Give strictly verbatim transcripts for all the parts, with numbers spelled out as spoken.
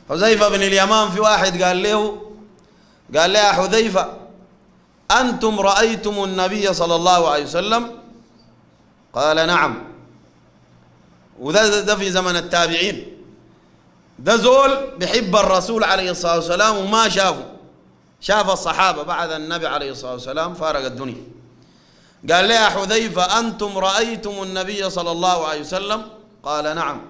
حذيفة بن اليمان في واحد قال له قال له يا حذيفة أنتم رأيتم النبي صلى الله عليه وسلم؟ قال نعم. وده ده في زمن التابعين، ده زول بحب الرسول عليه الصلاة والسلام وما شافه، شاف الصحابة بعد النبي عليه الصلاة والسلام فارق الدنيا. قال لي يا حذيفة أنتم رأيتم النبي صلى الله عليه وسلم؟ قال نعم.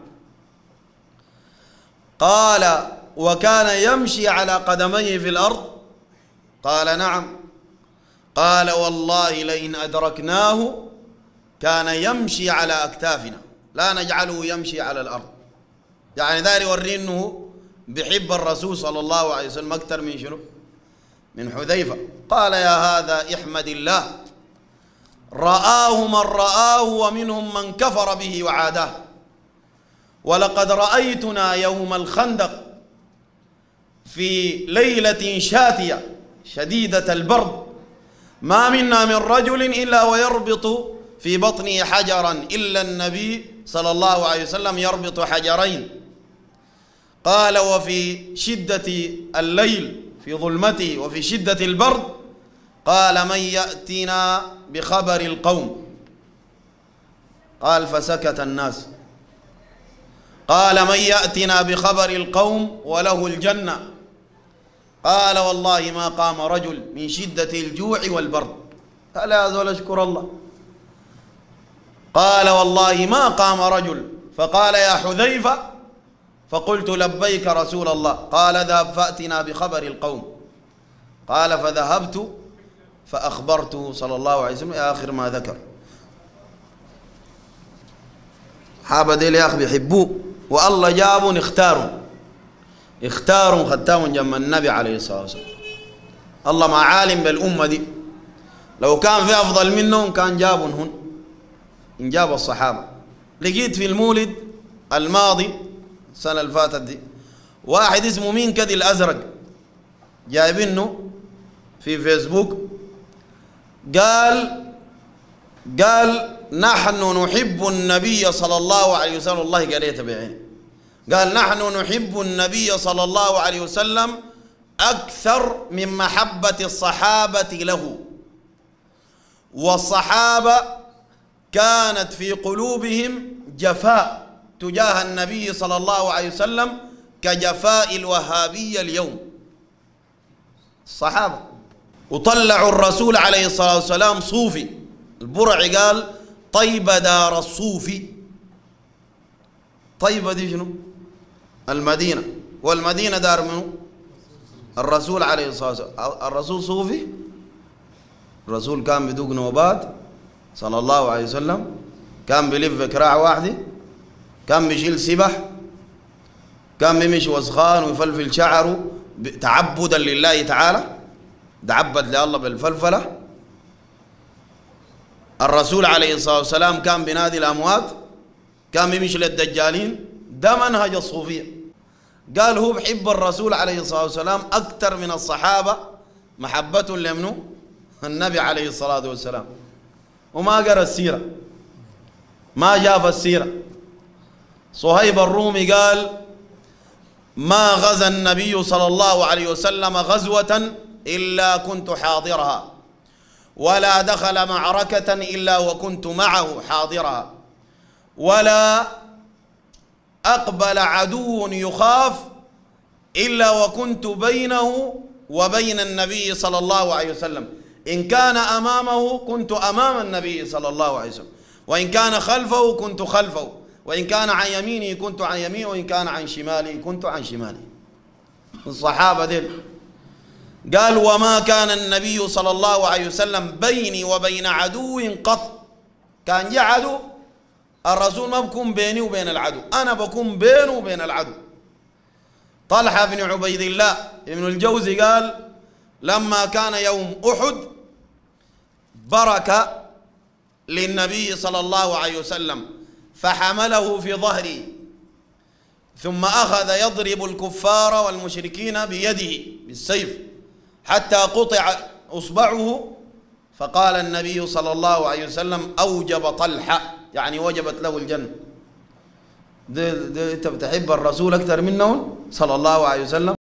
قال وكان يمشي على قدميه في الأرض؟ قال نعم. قال والله لئن أدركناه كان يمشي على أكتافنا لا نجعله يمشي على الأرض. يعني ذا يوري أنه بحب الرسول صلى الله عليه وسلم أكثر من شنو؟ من حذيفة. قال يا هذا احمد الله رآه من رآه ومنهم من كفر به وعاداه، ولقد رأيتنا يوم الخندق في ليلة شاتية شديدة البرد ما منا من رجل إلا ويربط في بطنه حجرا إلا النبي صلى الله عليه وسلم يربط حجرين. قال وفي شدة الليل في ظلمته وفي شدة البرد قال من يأتينا بخبر القوم؟ قال فسكت الناس. قال من يأتنا بخبر القوم وله الجنة؟ قال والله ما قام رجل من شدة الجوع والبرد. قال يا زول اشكر الله. قال والله ما قام رجل. فقال يا حذيفة فقلت لبيك رسول الله. قال اذهب فأتنا بخبر القوم. قال فذهبت فأخبرته صلى الله عليه وسلم آخر ما ذكر. حابة ديل يا أخي بيحبوه والله جابون اختاروا اختاروا ختامهم جنب النبي عليه الصلاة والسلام. الله ما عالم بالأمة دي، لو كان في أفضل منهم كان جابون هن إن جاب الصحابة. لقيت في المولد الماضي السنة اللي فاتت دي واحد اسمه مين كدي الأزرق جايبينه في فيسبوك قال قال نحن نحب النبي صلى الله عليه وسلم. والله قريت بعيني قال نحن نحب النبي صلى الله عليه وسلم أكثر من محبة الصحابة له، والصحابة كانت في قلوبهم جفاء تجاه النبي صلى الله عليه وسلم كجفاء الوهابية اليوم. الصحابة وطلعوا الرسول عليه الصلاة والسلام صوفي. البرعي قال طيبة دار الصوفي. طيبة دي شنو؟ المدينة، والمدينة دار منه؟ الرسول عليه الصلاة والسلام. الرسول صوفي؟ الرسول كان بدوق نوبات صلى الله عليه وسلم، كان بيلف كراع واحدة، كان بيشيل سبح، كان بيمشي وسخان ويفلفل شعره تعبدا لله تعالى، تعبد لله بالفلفلة. الرسول عليه الصلاة والسلام كان بينادي الأموات، كان بيمشي للدجالين. ده منهج الصوفية. قال هو بحب الرسول عليه الصلاة والسلام أكثر من الصحابة محبة لمنه النبي عليه الصلاة والسلام. وما قرأ السيرة، ما شاف السيرة. صهيب الرومي قال ما غزا النبي صلى الله عليه وسلم غزوة إلا كنت حاضرها، ولا دخل معركة إلا وكنت معه حاضرها، ولا أقبل عدو يخاف إلا وكنت بينه وبين النبي صلى الله عليه وسلم. إن كان أمامه كنت أمام النبي صلى الله عليه وسلم، وإن كان خلفه كنت خلفه، وإن كان عن يمينه كنت عن يمينه، وإن كان عن شماله كنت عن شماله. الصحابة ديل قال وما كان النبي صلى الله عليه وسلم بيني وبين عدو قط. كان جاء عدو الرسول ما بكون بيني وبين العدو، أنا بكون بينه وبين العدو. طلحة بن عبيد الله ابن الجوزي قال لما كان يوم أحد برك للنبي صلى الله عليه وسلم فحمله في ظهره، ثم أخذ يضرب الكفار والمشركين بيده بالسيف حتى قطع أصبعه، فقال النبي صلى الله عليه وسلم أوجب طلحة، يعني وجبت له الجنة. ده, ده انت بتحب الرسول اكثر منهم صلى الله عليه وسلم.